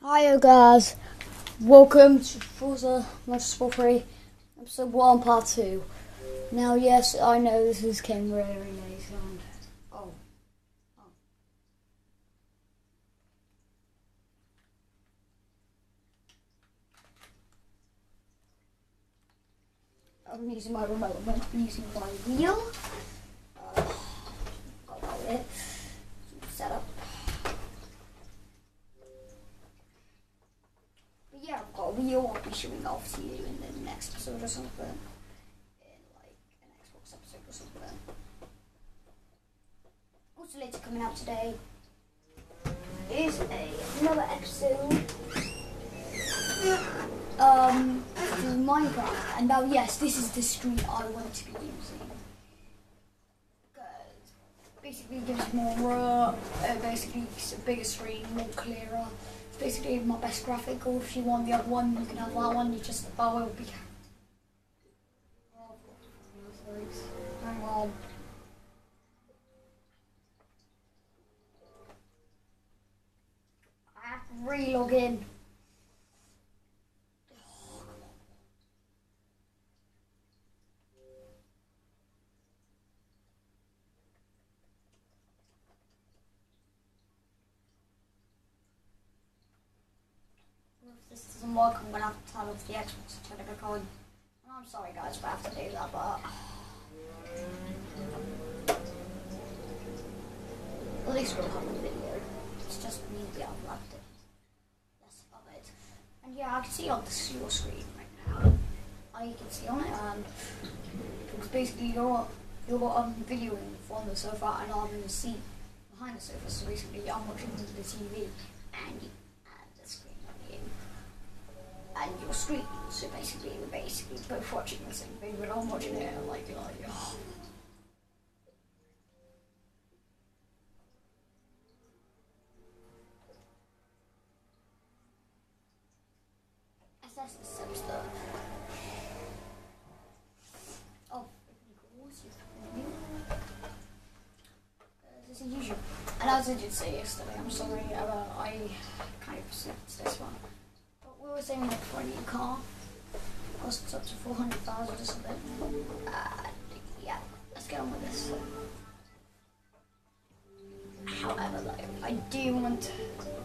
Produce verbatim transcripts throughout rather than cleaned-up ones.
Hiya guys, welcome to Forza Motorsport three, episode one, part two. Now yes, I know this is came very late and oh, oh. I'm using my remote, I'm not using my wheel. Uh, got that it. Set up. Yeah, I've got a wheel. I'll be showing off to you in the next episode or something. In like an Xbox episode or something. Also later coming out today is a, another episode. Um, this is Minecraft. And now yes, this is the screen I want to be using. Because basically it gives more uh, uh, basically it's a bigger screen, more clearer. Basically my best graphic, or if you want the other one, you can have that one. You just, oh, it'll be. Hang on. I have to re-log in. If this doesn't work, I'm gonna have to turn off the Xbox and turn it back on. And I'm sorry guys, but I have to do that, but at least we'll have the video. It's just me the upload it. That's about it. And yeah, I can see on the your screen right now. I can see on it, and it's basically you're you're um videoing from the sofa, and I'm in the seat behind the sofa. So basically, I'm watching the T V, and you. And your screen, so basically we're basically both watching the same thing, but I'm watching it and like, like, oh. Assess the same stuff. Oh, this is usual. And as I did say yesterday, I'm sorry, uh, I kind of skipped this one. We were saving up for a new car. Costs up to four hundred thousand or something. Uh, yeah, let's get on with this. However, like, I do want to.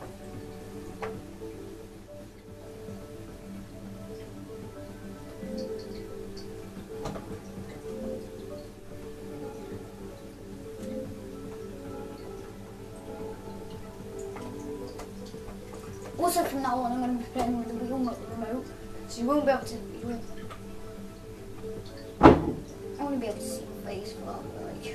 Also, from now on, I'm going to be playing with the wheel, not the remote, so you won't be able to. You won't, I want to be able to see your face, but like.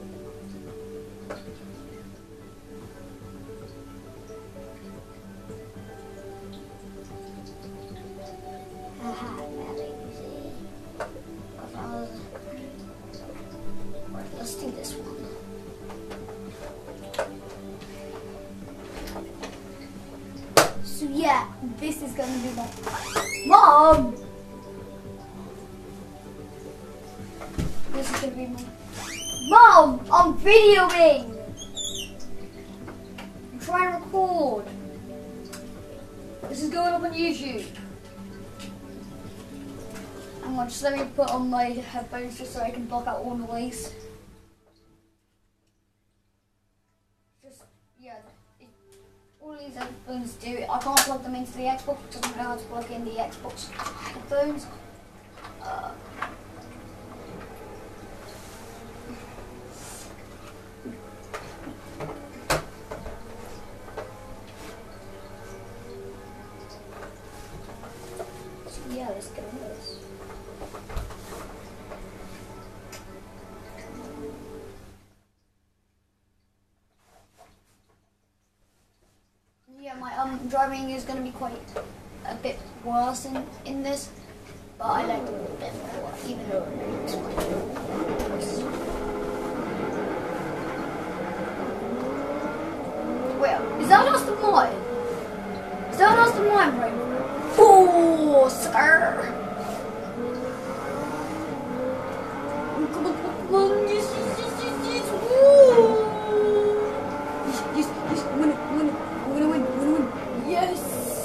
Haha, that easy. Right, let's do this one. So yeah, this is gonna be my mom. This is gonna be my mom. I'm videoing. I'm trying to record. This is going up on YouTube. Hang on, just let me put on my headphones just so I can block out all noise. Just yeah. All these headphones do it. I can't plug them into the Xbox because I don't know how to plug in the Xbox headphones. Uh, so yeah, let's go with this. Yeah, my um driving is going to be quite a bit worse in, in this, but I like it a little bit more, even though it's quite worse. Wait, is that Aston Martin? Is that Aston Martin right now? Oh, sir! Come on, come on, yes, yes, yes, yes, yes, woo! Yes, yes, yes, win it, win it, I'm gonna win, I'm gonna win, yes!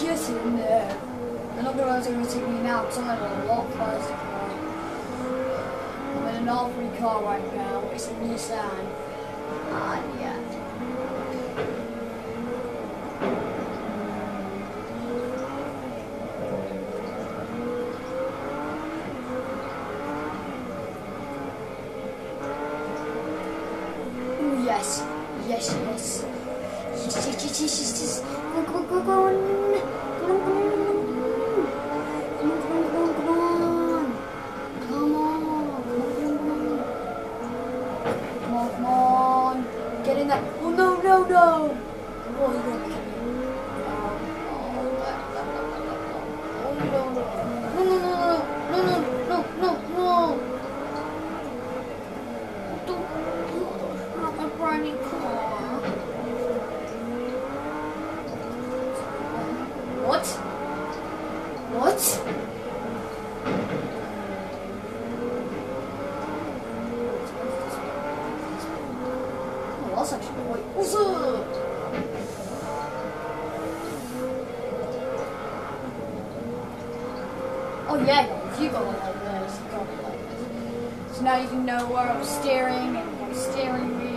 get in there. I'm not gonna going to take me now because I'm going to walk first. I'm in an R three car right now. It's a Nissan. And yeah. Yes, yes, yes. Yes, yes, yes, yes, yes, yes. Go, go, go, go on. Come on, come on, come on. Come on, come on, come on. Come on, come on, come on. Come on, come on. Get in there. Oh, no, no, no. Oh, you're going to kill me. Oh, oh, no, no, no. No, no, no, no, no, no, no, no. Running car. What? What? Oh, that's actually quite awesome. Oh yeah, if you go like this, you go like this. So now you can know where I'm steering and my steering wheel.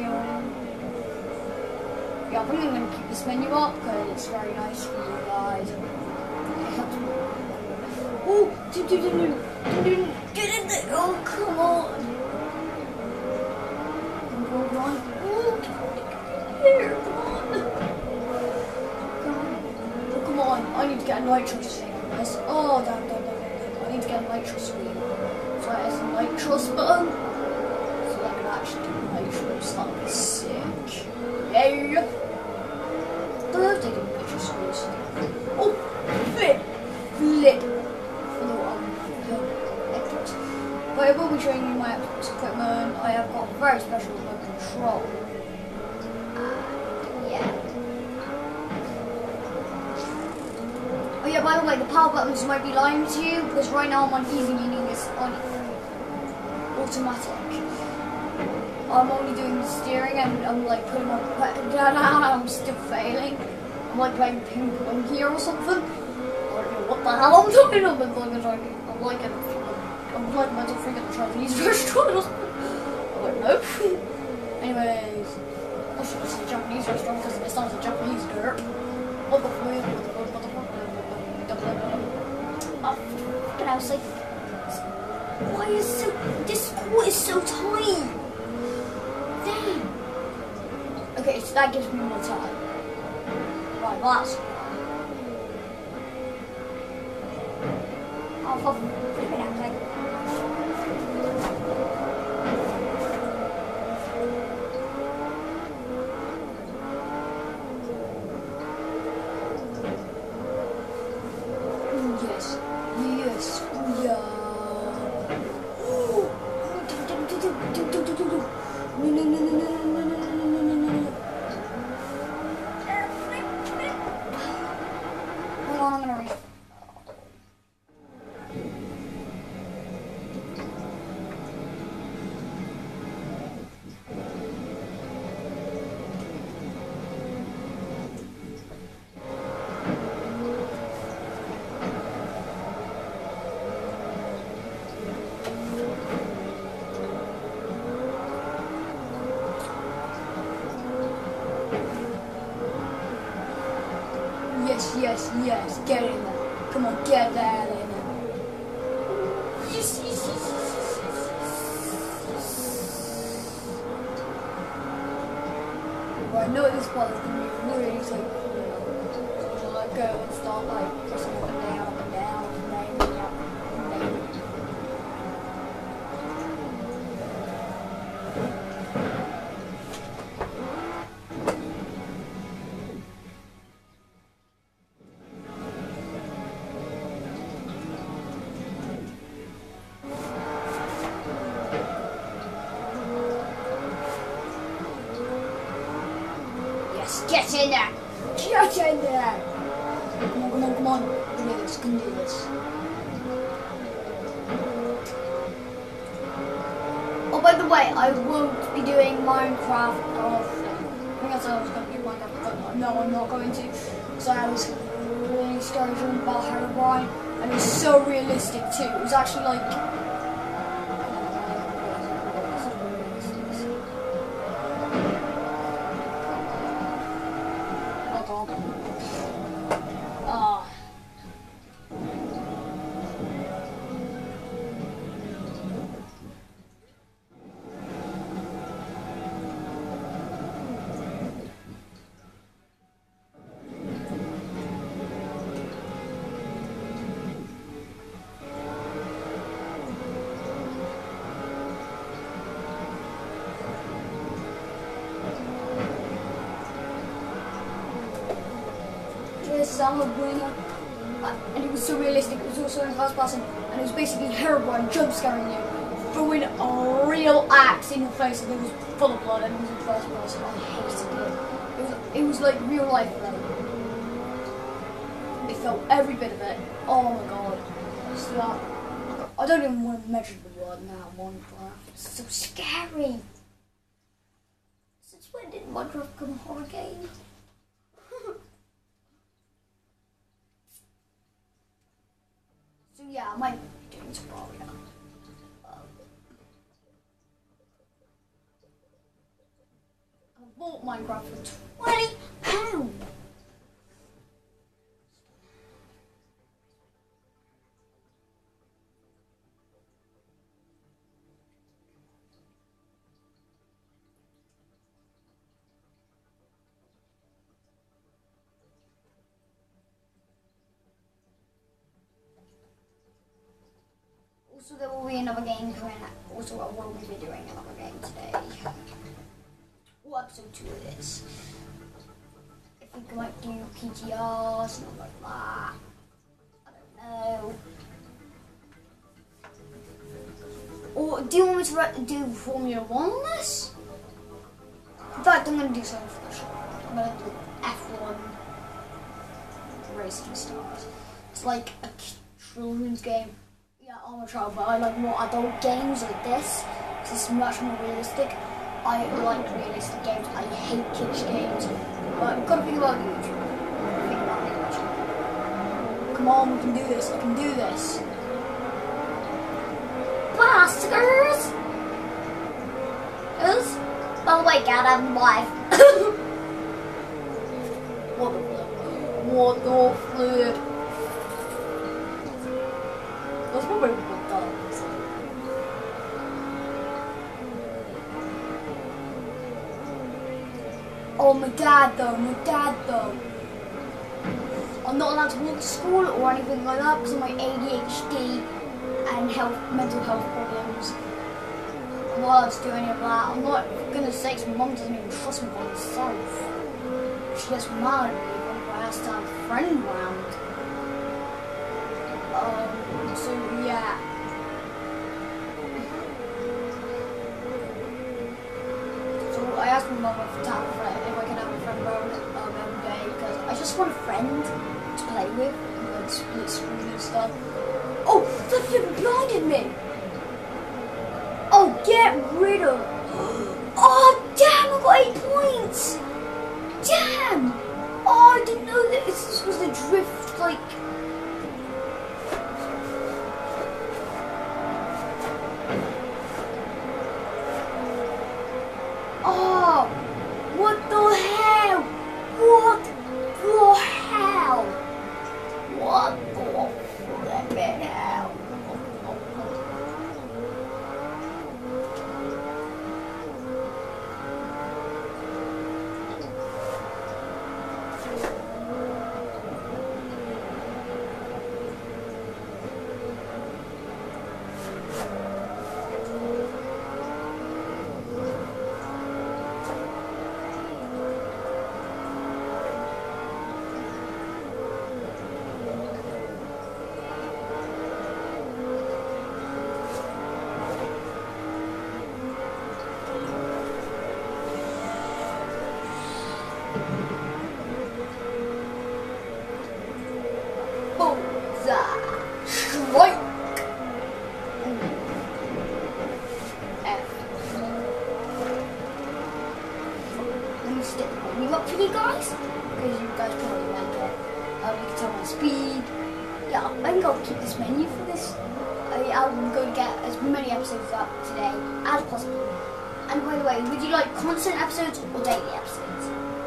Yeah, I'm probably going to keep this menu up because it's very nice for you guys. It helps me. Oh, do, do, do, do, do, get in there. Oh, come on. Come on, come on. Oh, here, come on. Come on. Oh, come on. I need to get a nitro screen. Yes. Oh, damn, damn, damn, damn. I need to get a nitro screen. So there's a nitros button. So I can actually do nitros. That'll be sick. Yeah. I love taking pictures of this. Oh, flip, flip. Although I'm Xbox. But I will be showing you my Xbox equipment. I have got very special remote control. Uh, yeah. Oh yeah, by the way, the power buttons might be lying to you because right now I'm on easy, meaning it's on automatic. I'm only doing the steering and I'm like putting my pedal down and I'm still failing. I'm like playing ping pong here or something. I don't know what the hell I'm doing. I'm like, I'm like, a, I'm like a mental freak at the Chinese restaurant or something. I don't know. Anyways, I should have said Japanese restaurant because it sounds like Japanese dirt. What the fuck? Oh, fucking I was like, why is so, this squat is so tiny? Damn. Okay, so that gives me more time. Right, last one. Oh, for flipping out, like. Yes, yes, yeah. No, no, no, no, no, no, no, no, no, no, no, no. Hold on, I'm gonna read. Yes, yes, yes, get in there. Come on, get that in there. Yes, yes, yes, yes, yes, yes. Well, I know this part is going to be really easy. So I go and start like pressing up and down, up and down, up and down, up and down, up and down. Get in there! Get in there! Come on, come on, come on. Can do this, can do this. Oh, by the way, I won't be doing Minecraft. Oh, I think I said I was going to do Minecraft, but no, I'm not going to. So I was really scary dream about Herobrine, and it was so realistic too. It was actually like. Ah. Summer Bringer, uh, and it was so realistic. It was also in first person, and it was basically Herobrine jump scaring you, throwing a real axe in your face, and it was full of blood, and it was in first person. I hated it. It was, it was like real life though. It felt every bit of it. Oh my god. So that, I don't even want to measure the blood now. Minecraft. It's so scary. Since when did Minecraft become a horror game? So yeah, I might be doing Terraria. Um, I bought Minecraft for twenty pounds. Also, there will be another game coming out. Also, I will be doing another game today. What episode two it is. I think I might do P T R, something like that. I don't know. Or do you want me to do Formula One on this? In fact, I'm going to do something for the show. I'm going to do F one racing stars. It's like a children's game. Yeah, I'm a child, but I like more adult games like this, because it's much more realistic. I like realistic games. I hate kids games. But I've got to think about the future. Think about the future. Come on, we can do this. I can do this. Bastards! Who's? Oh my god, I'm live. What the flip? What the flip? That's probably what does. Oh, my dad though, my dad though. I'm not allowed to walk to school or anything like that because of my A D H D and health, mental health problems. I'm not allowed to do any of that. I'm not gonna say because my mum doesn't even trust me by herself. She gets mad at me when I ask to have a friend round. Um, so yeah. So I asked my mum if, to have a friend, if I can have a friend round um, every day because I just want a friend to play with and like split screen and stuff. Oh, that flipping blinded me! Oh, get rid of. Oh, damn! I got eight points. Damn! Oh, I didn't know that this was the drift like. Oh, what the hell? What the hell? What the flippin' hell? Let me stick the menu up for you guys, because you guys probably like it. Um, you can tell my speed. Yeah, I think I'll keep this menu for this. I, I'm going to get as many episodes up today as possible. And by the way, would you like constant episodes or daily episodes?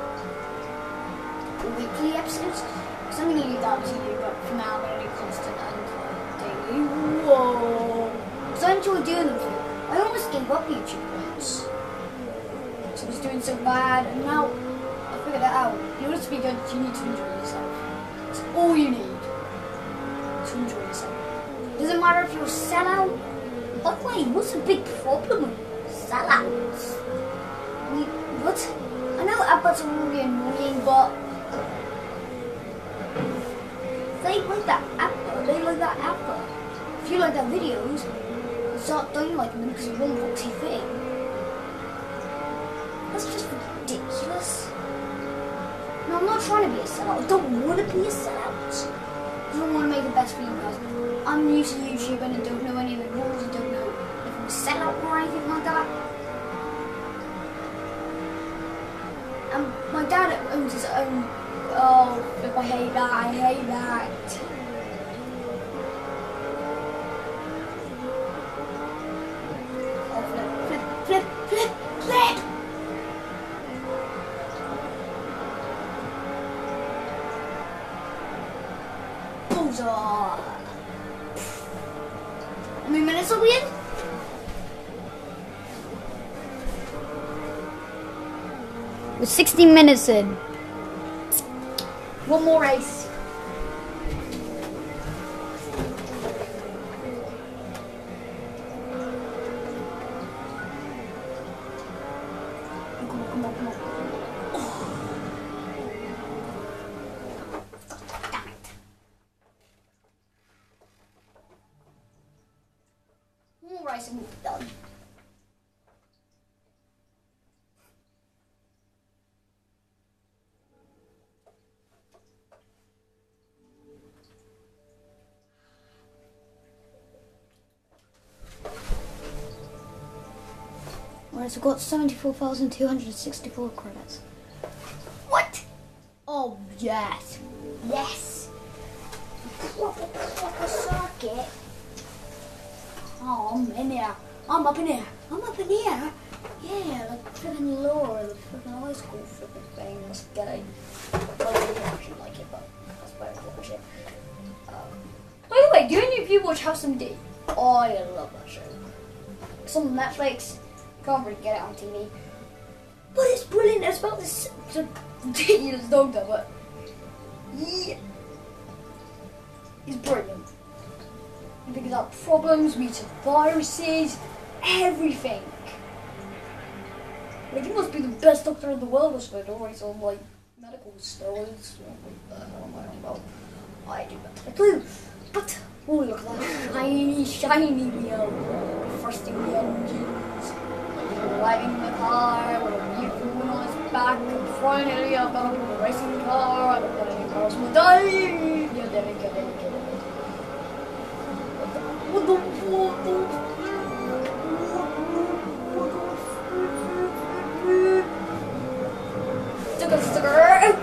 Or weekly episodes? Because I'm going to leave that up to you, but for now I'm going to do constant and uh, daily. Whoa! Because I enjoy doing them for you. I almost gave up YouTube once. So I was doing so bad, and now I figured it out. In order to be good, you need to enjoy yourself. That's all you need to enjoy yourself. Doesn't matter if you're a sellout. By the way, what's the big problem with sellouts? I mean, what? I know adverts are really annoying, but they like that advert. They like that advert. If you like their videos, start don't like them because you won't watch T V. That's just ridiculous. No, I'm not trying to be a sellout. I don't want to be a sellout. I don't want to make the best for you guys. I'm new to YouTube and I don't know any of the rules. I don't know if I'm a sellout or anything like that. And my dad owns his own. Oh, flip, I hate that. I hate that. Oh, flip, flip, flip, flip, flip. Bullseye. How many minutes are we in? We're sixteen minutes in. One more race. Come on, come on, come on. Oh. Damn it. One more race and we'll be done. Alright, so I've got seventy-four thousand two hundred sixty-four credits. What? Oh, yes. Yes. Proper, proper circuit. Oh, I'm in here. I'm up in here. I'm up in here. Yeah, like freaking Laura, the freaking high school freaking thing. Let's get it. Well, I don't actually like it, but that's why I watch it. Um, by the way, do any of you watch House M D? Oh, I love that show. It's on Netflix. Can't really get it on T V, but it's brilliant. It's about this ridiculous doctor, but yeah, he's brilliant. He figures out problems, meets viruses, everything. Like, he must be the best doctor in the world, I suppose. Always on like medical steroids. What the hell am I on about? I do not have a clue. But oh, look at that shiny, shiny wheel. First thing the engines. Driving the car with a vehicle on its back, and finally I've got a racing car, I don't want any cars will die! Yeah, there we go, there we go. What the, what the, what the, sticker, sticker!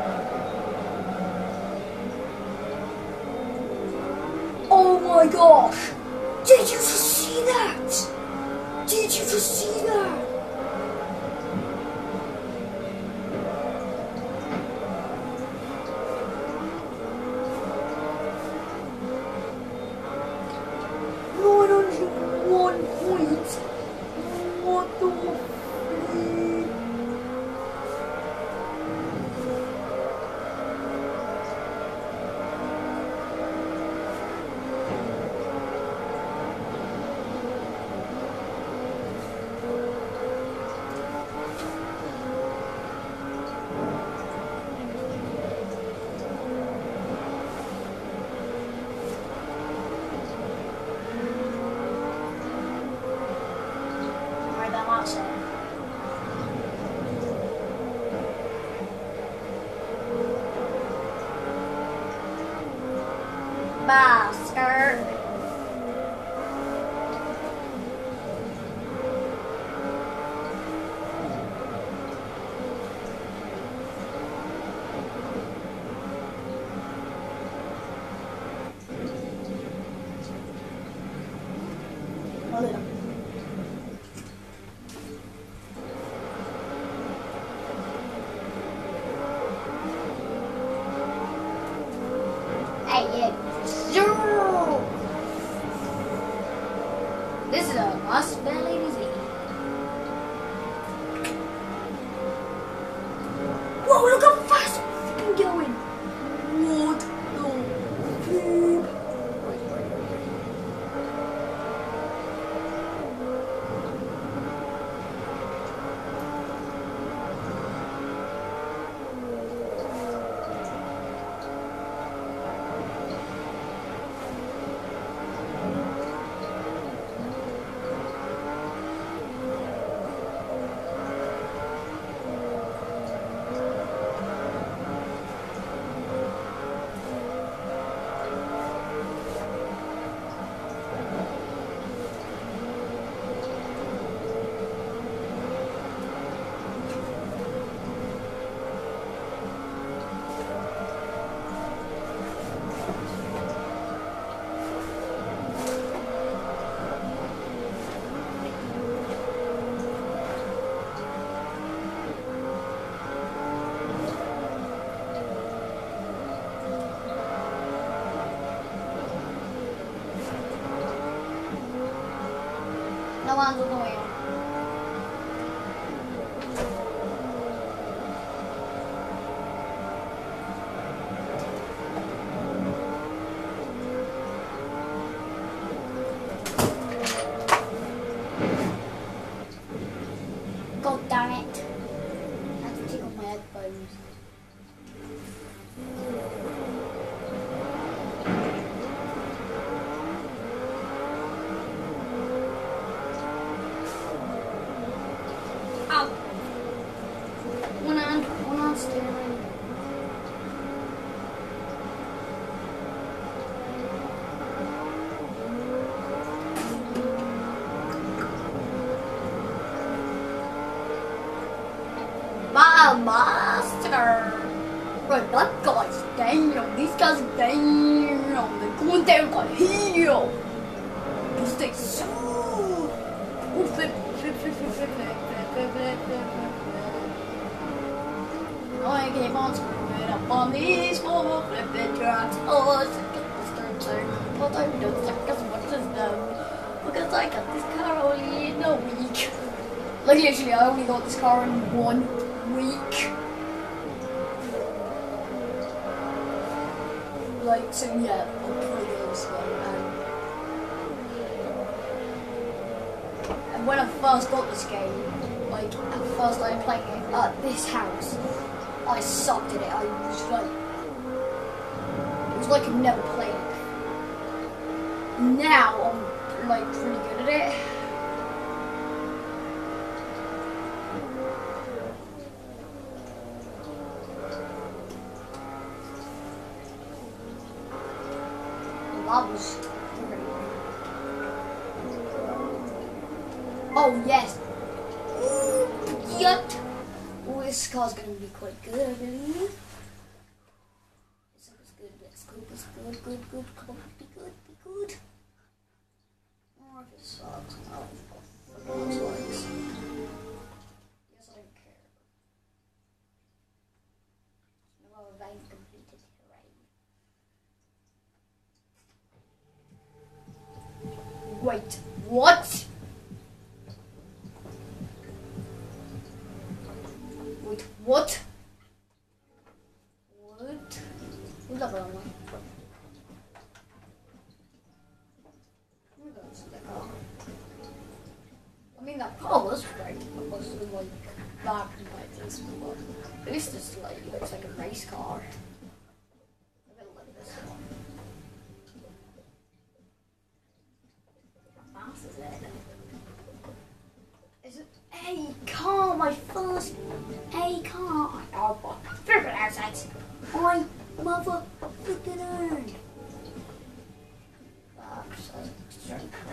Oh my gosh! Did you just see that? Did you just see that? nine hundred one points. What the flip? Bastard. This is a must, fair ladies. Whoa, look how fast I'm freaking going! What the fuck? No one's on the wheel. God damn it. I have to take off my headphones. Ow! One hand, one hand steering. My master! Right, that guy's down. These guys are down. They're going down the hill. Because they so. Oh, flip, flip, flip, flip, flip, flip, flip, flip, flip, flip, flip. I keep on screwing up on these four flipping tracks. Oh, it's a good thing. But I don't think as much as them. Because I got this car only in a week. Like, literally, I only got this car in one week. Like, so yeah, I'll play this one. And, and when I first got this game, like, at first I played it at this house, I sucked at it. I was like, it was like I'd never played it. Now I'm like pretty good at it. That was great. Oh yes. Ooh, yet. Oh, this car's gonna be quite good, I believe. This is good. Let's go. It's good. Good. Good. Come on, be good. Be good. Oh, if it sucks. Oh, for God's sakes. Yes, I don't care. No other vein completed terrain. Wait, what? Wait, what? What? Who's up on one? I mean, that car was great. It wasn't like bad compared to this one. At least this like looks like a race car. I'm gonna look at this one. How fast is it? Is it a car? My first A car. Oh, boy. Flip it outside. I mother flipping earned. That's a straight car.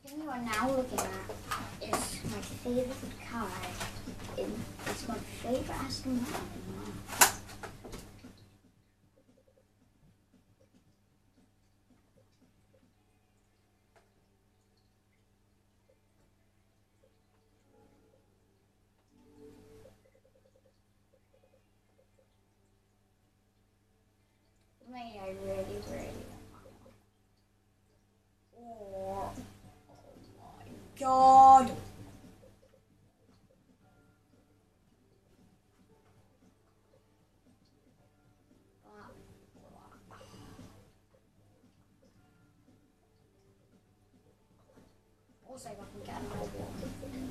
thing you are now looking at is my favorite car. It, it's my favorite Aston Martin. Me, I really, really oh, oh my god! Also, if I can get another one.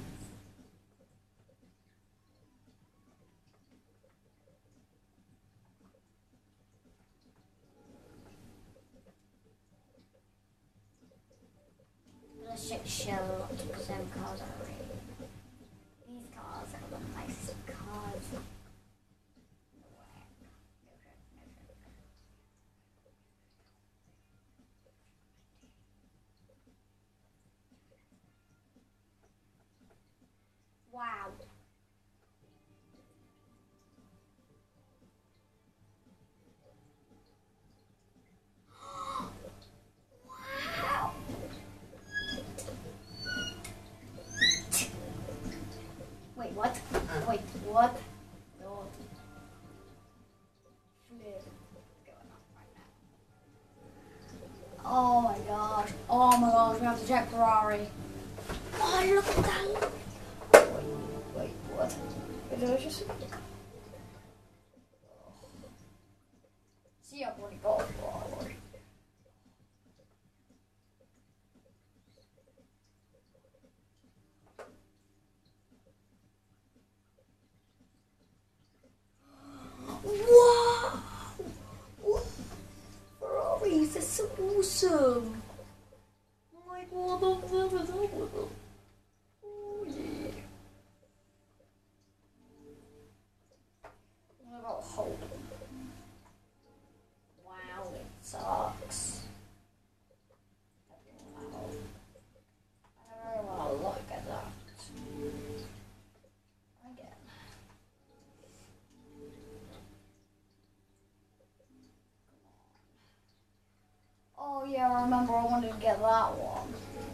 Let's check shell because them cars are really. These cars are the nicest cars. Wow. Wow. Wait, what? Wait, what? God. Flip. Going on right now. Oh my gosh. Oh my gosh, we have to check Ferrari. Oh, look at that. Wait, wait, what? Wait, did I just... See, I've already got Ferrari. Wow! What? Ferraris, that's so awesome! Like, what the flip is up with them? Oh, yeah. What about hold them? Wow, it sucks. Wow. I don't really want to look at that. Again. Oh yeah, I remember I wanted to get that one.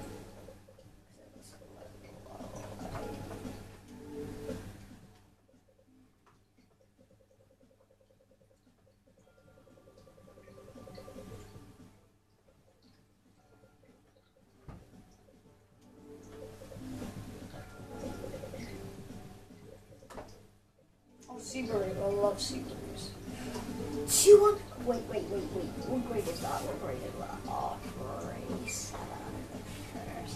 Oh, Subaru, I love Subarus. two hundred. Wait, wait, wait, wait. What grade is that? What grade is that? Oh, forty-seven first.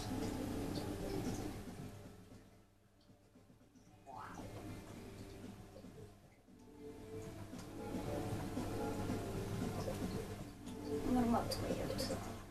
Wow. I'm gonna motivate it.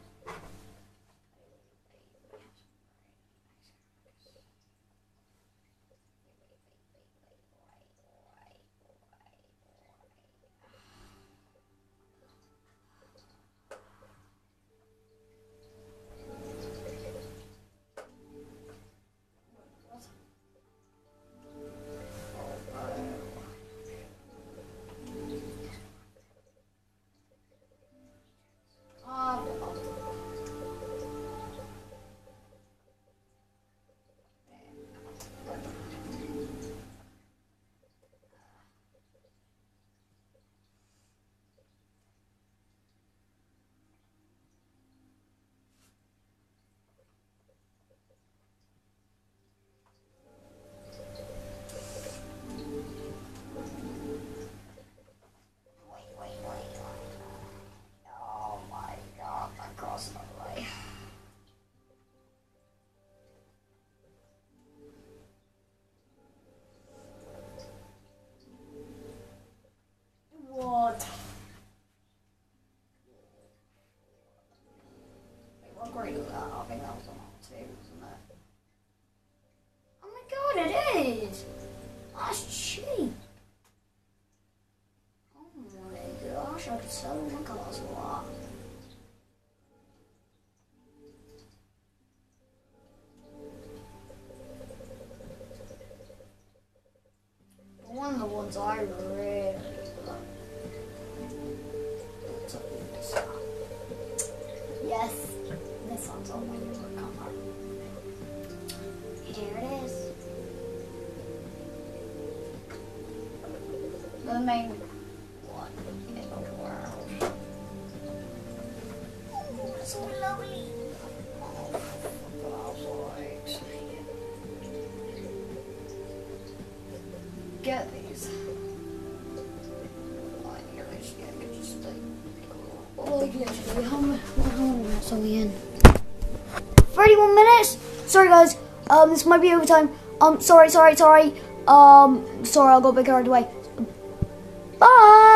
Great at that. I think that was on all two, wasn't it? Oh my god, it is! That's cheap! Oh my gosh, I could sell my cars a lot. ones I really love. So, this one. Yes, this one's on my favorite color. Here it is. The main one in the world. Oh, it's so lovely. Oh, get these. Oh, I actually I could just like oh like literally how many how many minutes are we in? thirty-one minutes? Sorry guys, um this might be overtime. Um sorry, sorry, sorry. Um sorry, I'll go a bit carried away. Bye.